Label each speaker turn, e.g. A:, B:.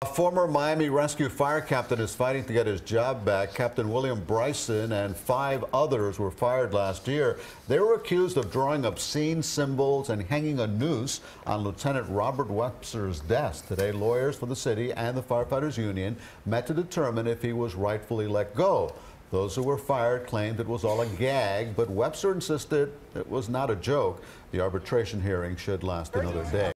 A: Former Miami Rescue Fire Captain is fighting to get his job back. Captain William Bryson and 5 others were fired last year. They were accused of drawing obscene symbols and hanging a noose on Lieutenant Robert Webster's desk. Today, lawyers for the city and the Firefighters Union met to determine if he was rightfully let go. Those who were fired claimed it was all a gag, but Webster insisted it was not a joke. The arbitration hearing should last another day.